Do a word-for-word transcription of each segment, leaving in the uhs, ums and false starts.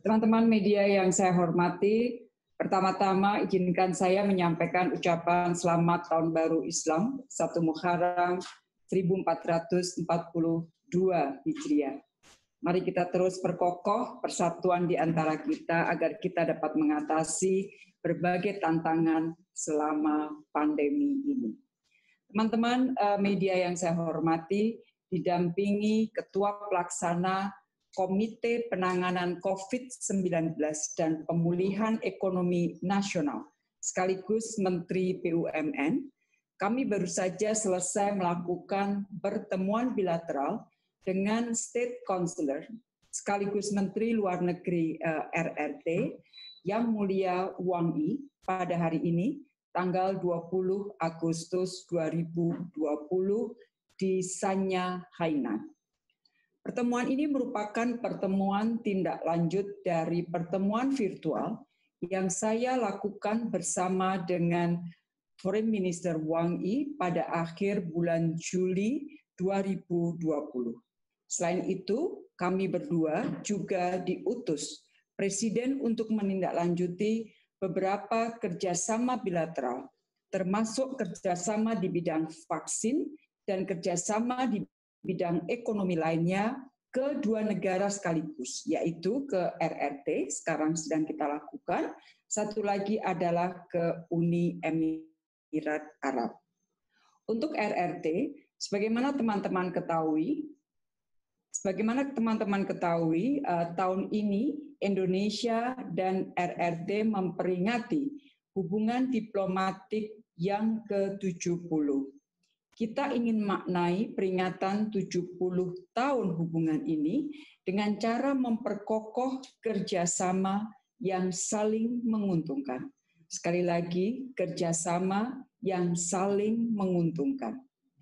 Teman-teman media yang saya hormati, pertama-tama izinkan saya menyampaikan ucapan selamat Tahun Baru Islam satu Muharram seribu empat ratus empat puluh dua Hijriah. Mari kita terus perkokoh persatuan di antara kita agar kita dapat mengatasi berbagai tantangan selama pandemi ini. Teman-teman media yang saya hormati, didampingi Ketua Pelaksana Komite Penanganan COVID sembilan belas dan Pemulihan Ekonomi Nasional, sekaligus Menteri B U M N, kami baru saja selesai melakukan pertemuan bilateral dengan State Councilor, sekaligus Menteri Luar Negeri uh, R R T, Yang Mulia Wang Yi, pada hari ini, tanggal dua puluh Agustus dua ribu dua puluh di Sanya, Hainan. Pertemuan ini merupakan pertemuan tindak lanjut dari pertemuan virtual yang saya lakukan bersama dengan Foreign Minister Wang Yi pada akhir bulan Juli dua ribu dua puluh. Selain itu, kami berdua juga diutus Presiden untuk menindaklanjuti beberapa kerjasama bilateral, termasuk kerjasama di bidang vaksin dan kerjasama di bidang ekonomi lainnya ke dua negara sekaligus, yaitu ke R R T, sekarang sedang kita lakukan, satu lagi adalah ke Uni Emirat Arab. Untuk R R T, sebagaimana teman-teman ketahui, sebagaimana teman-teman ketahui, uh, tahun ini Indonesia dan R R T memperingati hubungan diplomatik yang ke tujuh puluh. Kita ingin maknai peringatan tujuh puluh tahun hubungan ini dengan cara memperkokoh kerjasama yang saling menguntungkan. Sekali lagi, kerjasama yang saling menguntungkan.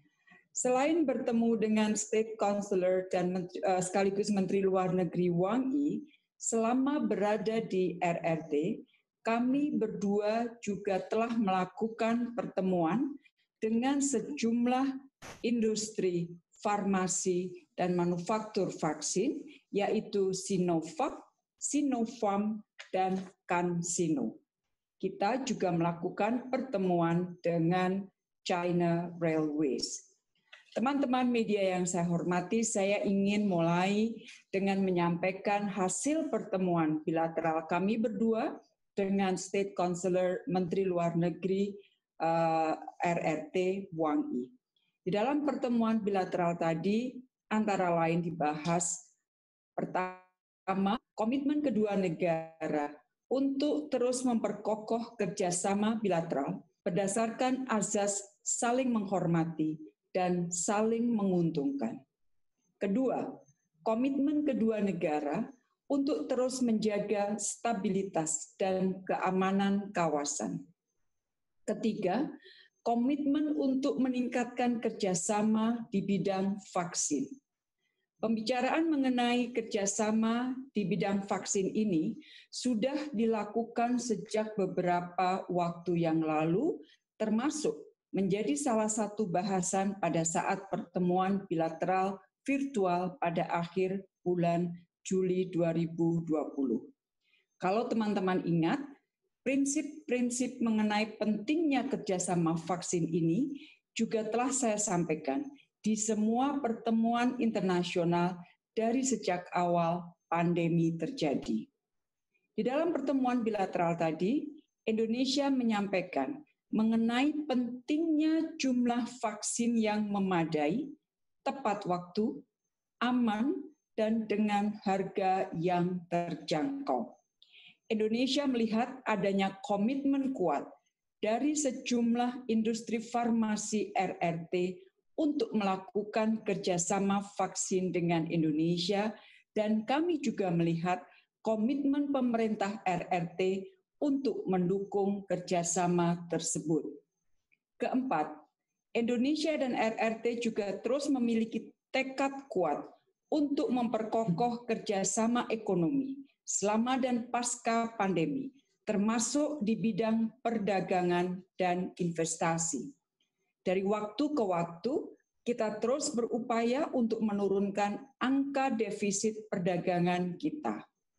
Selain bertemu dengan State Councilor dan uh, sekaligus Menteri Luar Negeri Wang Yi, selama berada di R R T, kami berdua juga telah melakukan pertemuan dengan sejumlah industri farmasi dan manufaktur vaksin, yaitu Sinovac, Sinopharm, dan CanSino. Kita juga melakukan pertemuan dengan China Railways. Teman-teman media yang saya hormati, saya ingin mulai dengan menyampaikan hasil pertemuan bilateral kami berdua dengan State Councilor Menteri Luar Negeri uh, R R T Wang Yi. Di dalam pertemuan bilateral tadi, antara lain dibahas pertama, komitmen kedua negara untuk terus memperkokoh kerjasama bilateral berdasarkan azas saling menghormati dan saling menguntungkan. Kedua, komitmen kedua negara untuk terus menjaga stabilitas dan keamanan kawasan. Ketiga, komitmen untuk meningkatkan kerjasama di bidang vaksin. Pembicaraan mengenai kerjasama di bidang vaksin ini sudah dilakukan sejak beberapa waktu yang lalu, termasuk menjadi salah satu bahasan pada saat pertemuan bilateral virtual pada akhir bulan Juli dua ribu dua puluh. Kalau teman-teman ingat, prinsip-prinsip mengenai pentingnya kerjasama vaksin ini juga telah saya sampaikan di semua pertemuan internasional dari sejak awal pandemi terjadi. Di dalam pertemuan bilateral tadi, Indonesia menyampaikan mengenai pentingnya jumlah vaksin yang memadai, tepat waktu, aman, dan dengan harga yang terjangkau. Indonesia melihat adanya komitmen kuat dari sejumlah industri farmasi R R T untuk melakukan kerjasama vaksin dengan Indonesia, dan kami juga melihat komitmen pemerintah R R T untuk mendukung kerjasama tersebut. Keempat, Indonesia dan R R T juga terus memiliki tekad kuat untuk memperkokoh kerjasama ekonomi selama dan pasca pandemi, termasuk di bidang perdagangan dan investasi. Dari waktu ke waktu, kita terus berupaya untuk menurunkan angka defisit perdagangan kita.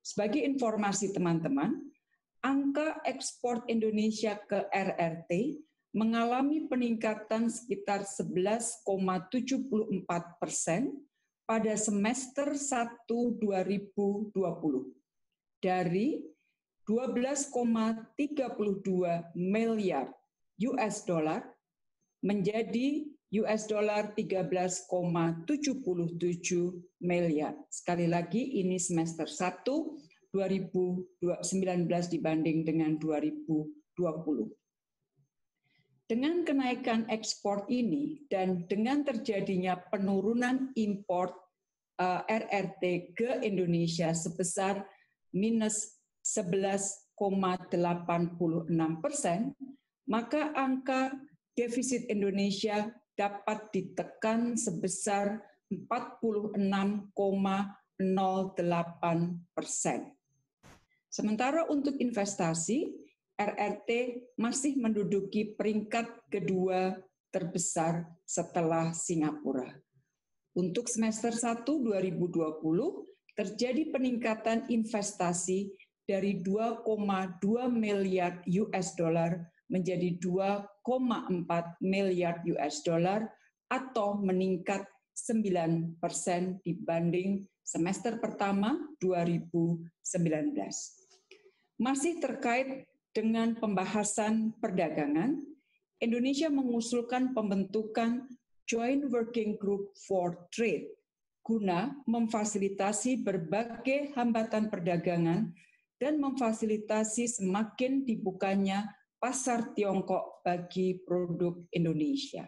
Sebagai informasi teman-teman, angka ekspor Indonesia ke R R T mengalami peningkatan sekitar sebelas koma tujuh puluh empat persen pada semester satu dua ribu dua puluh, dari dua belas koma tiga dua miliar U S dollar menjadi U S dollar tiga belas koma tujuh tujuh miliar. Sekali lagi, ini semester satu dua ribu sembilan belas dibanding dengan dua ribu dua puluh. Dengan kenaikan ekspor ini dan dengan terjadinya penurunan impor uh, R R T ke Indonesia sebesar minus sebelas koma delapan enam persen, maka angka defisit Indonesia dapat ditekan sebesar empat puluh enam koma nol delapan persen. Sementara untuk investasi, R R T masih menduduki peringkat kedua terbesar setelah Singapura. Untuk semester satu dua ribu dua puluh, terjadi peningkatan investasi dari dua koma dua miliar U S dollar menjadi dua koma empat miliar U S dollar atau meningkat sembilan persen dibanding semester pertama dua ribu sembilan belas. Masih terkait dengan pembahasan perdagangan, Indonesia mengusulkan pembentukan Joint Working Group for Trade guna memfasilitasi berbagai hambatan perdagangan dan memfasilitasi semakin dibukanya pasar Tiongkok bagi produk Indonesia.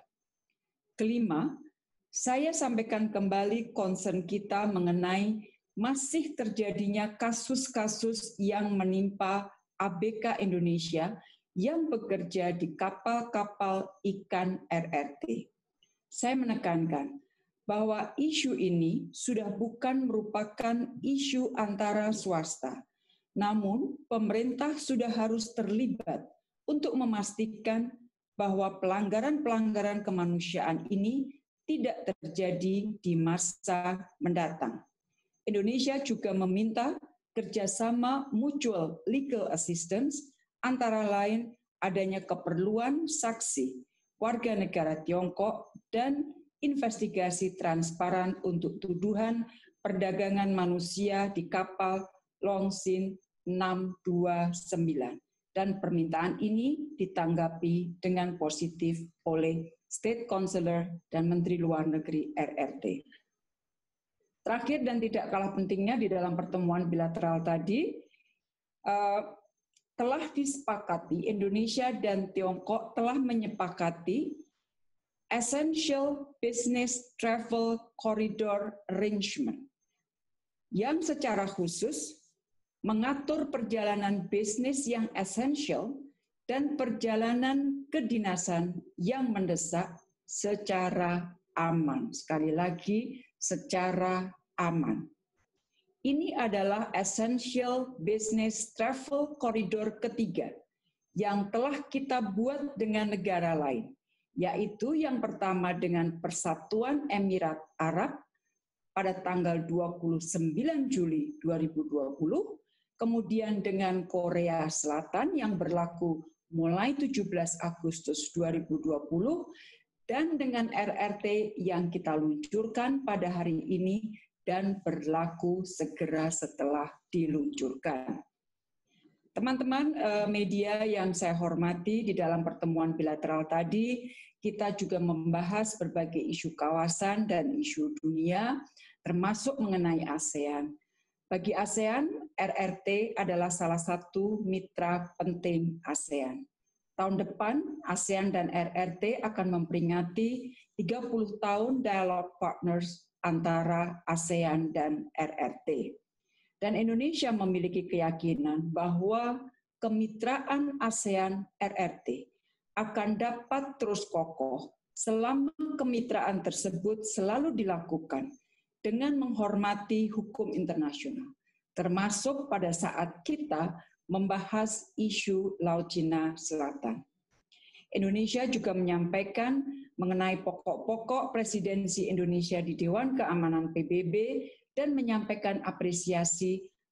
Kelima, saya sampaikan kembali concern kita mengenai masih terjadinya kasus-kasus yang menimpa A B K Indonesia yang bekerja di kapal-kapal ikan R R T. Saya menekankan bahwa isu ini sudah bukan merupakan isu antara swasta, namun pemerintah sudah harus terlibat untuk memastikan bahwa pelanggaran-pelanggaran kemanusiaan ini tidak terjadi di masa mendatang. Indonesia juga meminta kerjasama mutual legal assistance, antara lain adanya keperluan saksi warga negara Tiongkok dan investigasi transparan untuk tuduhan perdagangan manusia di kapal Longxin enam dua sembilan. Dan permintaan ini ditanggapi dengan positif oleh State Councilor dan Menteri Luar Negeri R R T. Terakhir dan tidak kalah pentingnya di dalam pertemuan bilateral tadi, uh, telah disepakati, Indonesia dan Tiongkok telah menyepakati Essential Business Travel Corridor Arrangement yang secara khusus mengatur perjalanan bisnis yang esensial dan perjalanan kedinasan yang mendesak secara aman. Sekali lagi, secara aman. Ini adalah Essential Business Travel Corridor ketiga yang telah kita buat dengan negara lain, yaitu yang pertama dengan Persatuan Emirat Arab pada tanggal dua puluh sembilan Juli dua ribu dua puluh, kemudian dengan Korea Selatan yang berlaku mulai tujuh belas Agustus dua ribu dua puluh, dan dengan R R T yang kita luncurkan pada hari ini dan berlaku segera setelah diluncurkan. Teman-teman media yang saya hormati, di dalam pertemuan bilateral tadi, kita juga membahas berbagai isu kawasan dan isu dunia, termasuk mengenai ASEAN. Bagi ASEAN, R R T adalah salah satu mitra penting ASEAN. Tahun depan, ASEAN dan R R T akan memperingati tiga puluh tahun dialog partners antara ASEAN dan R R T. Dan Indonesia memiliki keyakinan bahwa kemitraan ASEAN R R T akan dapat terus kokoh selama kemitraan tersebut selalu dilakukan dengan menghormati hukum internasional, termasuk pada saat kita membahas isu Laut Cina Selatan. Indonesia juga menyampaikan mengenai pokok-pokok presidensi Indonesia di Dewan Keamanan P B B dan menyampaikan apresiasi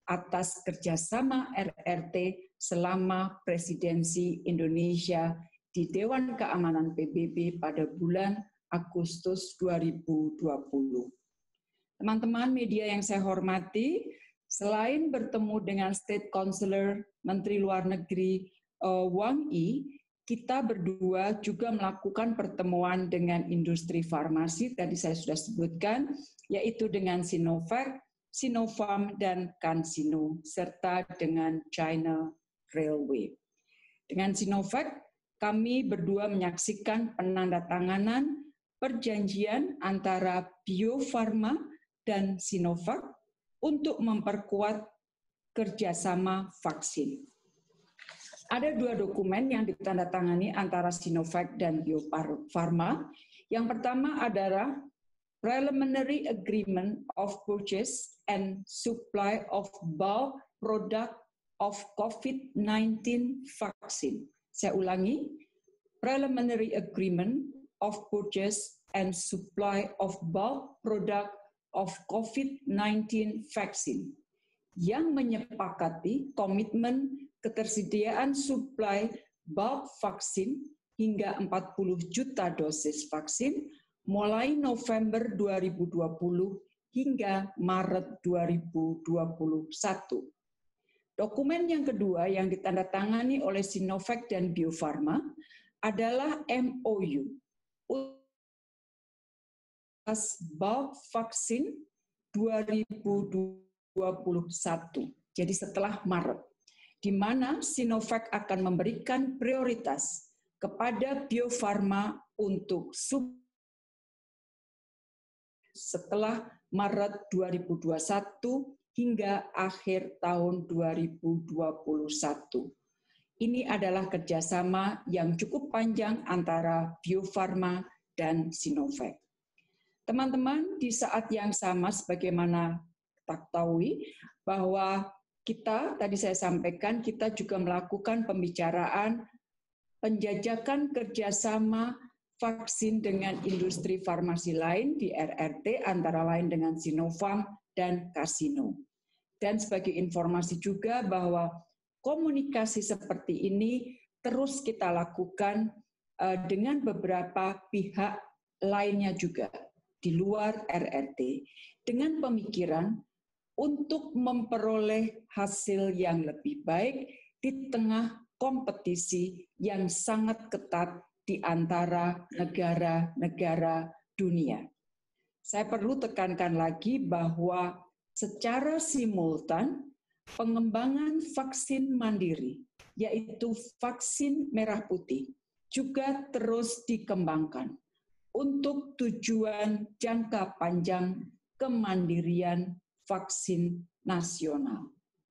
atas kerjasama R R T selama presidensi Indonesia di Dewan Keamanan P B B pada bulan Agustus dua ribu dua puluh. Teman-teman media yang saya hormati, selain bertemu dengan State Counselor Menteri Luar Negeri uh, Wang Yi, kita berdua juga melakukan pertemuan dengan industri farmasi, tadi saya sudah sebutkan, yaitu dengan Sinovac, Sinopharm, dan CanSino, serta dengan China Railway. Dengan Sinovac, kami berdua menyaksikan penandatanganan perjanjian antara Bio Farma dan Sinovac untuk memperkuat kerjasama vaksin. Ada dua dokumen yang ditandatangani antara Sinovac dan Bio Farma. Yang pertama adalah Preliminary Agreement of Purchase and Supply of Bulk Product of COVID nineteen Vaccine. Saya ulangi, Preliminary Agreement of Purchase and Supply of Bulk Product of COVID nineteen Vaccine yang menyepakati komitmen ketersediaan suplai bulk vaksin hingga empat puluh juta dosis vaksin mulai November dua ribu dua puluh hingga Maret dua ribu dua puluh satu. Dokumen yang kedua yang ditandatangani oleh Sinovac dan Bio Farma adalah M O U bulk vaksin dua ribu dua puluh satu. Jadi setelah Maret, di mana Sinovac akan memberikan prioritas kepada Bio Farma untuk sub setelah Maret dua ribu dua puluh satu hingga akhir tahun dua ribu dua puluh satu. Ini adalah kerjasama yang cukup panjang antara Bio Farma dan Sinovac. Teman-teman, di saat yang sama sebagaimana kita ketahui bahwa kita, tadi saya sampaikan, kita juga melakukan pembicaraan penjajakan kerjasama vaksin dengan industri farmasi lain di R R T, antara lain dengan Sinopharm dan CanSino. Dan sebagai informasi juga bahwa komunikasi seperti ini terus kita lakukan uh, dengan beberapa pihak lainnya juga di luar R R T, dengan pemikiran untuk memperoleh hasil yang lebih baik di tengah kompetisi yang sangat ketat di antara negara-negara dunia. Saya perlu tekankan lagi bahwa secara simultan pengembangan vaksin mandiri, yaitu vaksin merah putih, juga terus dikembangkan untuk tujuan jangka panjang kemandirian vaksin nasional.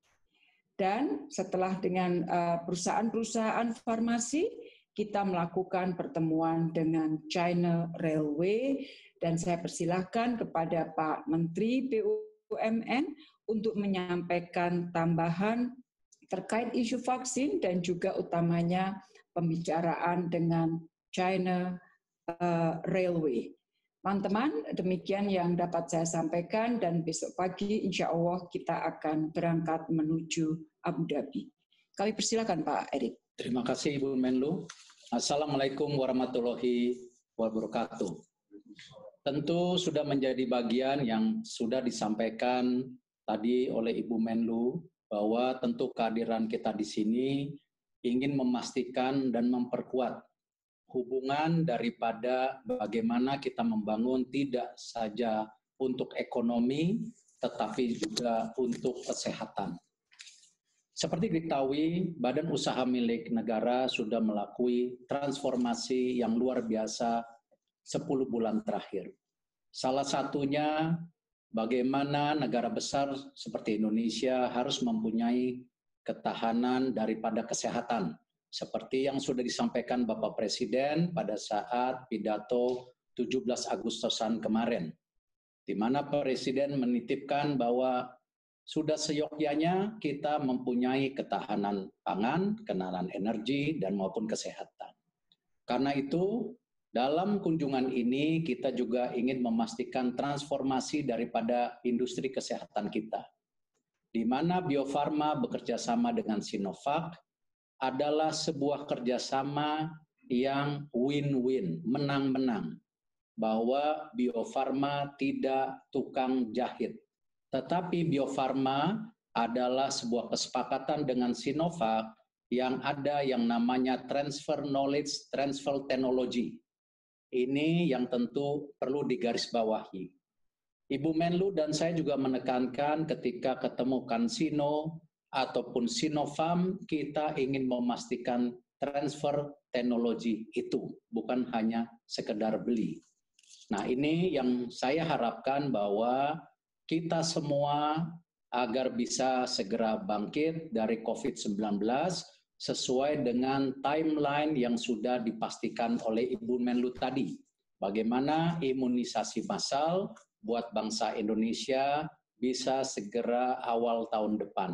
Dan setelah dengan perusahaan-perusahaan farmasi, kita melakukan pertemuan dengan China Railway, dan saya persilahkan kepada Pak Menteri B U M N untuk menyampaikan tambahan terkait isu vaksin dan juga utamanya pembicaraan dengan China Railway. Teman-teman, demikian yang dapat saya sampaikan, dan besok pagi insya Allah kita akan berangkat menuju Abu Dhabi. Kami persilakan Pak Erik. Terima kasih Ibu Menlu. Assalamualaikum warahmatullahi wabarakatuh. Tentu sudah menjadi bagian yang sudah disampaikan tadi oleh Ibu Menlu bahwa tentu kehadiran kita di sini ingin memastikan dan memperkuat hubungan daripada bagaimana kita membangun tidak saja untuk ekonomi, tetapi juga untuk kesehatan. Seperti diketahui, badan usaha milik negara sudah melakukan transformasi yang luar biasa sepuluh bulan terakhir. Salah satunya bagaimana negara besar seperti Indonesia harus mempunyai ketahanan daripada kesehatan, seperti yang sudah disampaikan Bapak Presiden pada saat pidato tujuh belas Agustusan kemarin, di mana Presiden menitipkan bahwa sudah seyogyanya kita mempunyai ketahanan pangan, ketahanan energi, dan maupun kesehatan. Karena itu, dalam kunjungan ini kita juga ingin memastikan transformasi daripada industri kesehatan kita. di mana Bio Farma bekerja sama dengan Sinovac adalah sebuah kerjasama yang win-win, menang-menang. Bahwa Bio Farma tidak tukang jahit. Tetapi Bio Farma adalah sebuah kesepakatan dengan Sinovac yang ada yang namanya transfer knowledge, transfer technology. Ini yang tentu perlu digarisbawahi. Ibu Menlu dan saya juga menekankan ketika ketemu Kansino ataupun Sinopharm, kita ingin memastikan transfer teknologi itu, bukan hanya sekedar beli. Nah, ini yang saya harapkan bahwa kita semua agar bisa segera bangkit dari COVID sembilan belas sesuai dengan timeline yang sudah dipastikan oleh Ibu Menlu tadi. Bagaimana imunisasi massal buat bangsa Indonesia bisa segera awal tahun depan.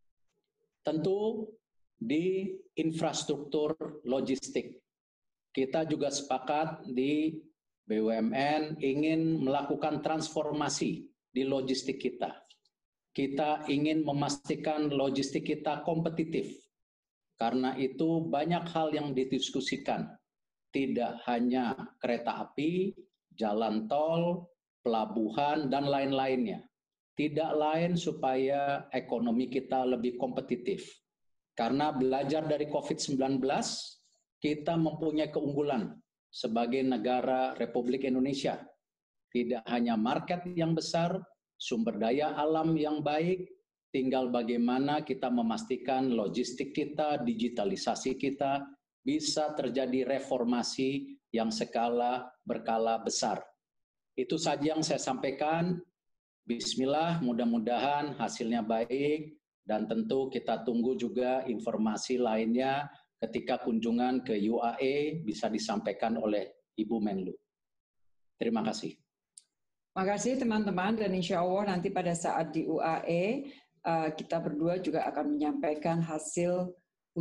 Tentu di infrastruktur logistik. Kita juga sepakat di B U M N ingin melakukan transformasi di logistik kita. Kita ingin memastikan logistik kita kompetitif. Karena itu banyak hal yang didiskusikan. Tidak hanya kereta api, jalan tol, pelabuhan, dan lain-lainnya. Tidak lain supaya ekonomi kita lebih kompetitif. Karena belajar dari COVID sembilan belas, kita mempunyai keunggulan sebagai negara Republik Indonesia. Tidak hanya market yang besar, sumber daya alam yang baik, tinggal bagaimana kita memastikan logistik kita, digitalisasi kita, bisa terjadi reformasi yang skala berkala besar. Itu saja yang saya sampaikan. Bismillah, mudah-mudahan hasilnya baik, dan tentu kita tunggu juga informasi lainnya ketika kunjungan ke U A E bisa disampaikan oleh Ibu Menlu. Terima kasih. Terima kasih teman-teman, dan insya Allah nanti pada saat di U A E kita berdua juga akan menyampaikan hasil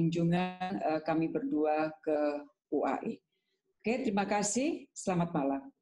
kunjungan kami berdua ke U A E. Oke, terima kasih. Selamat malam.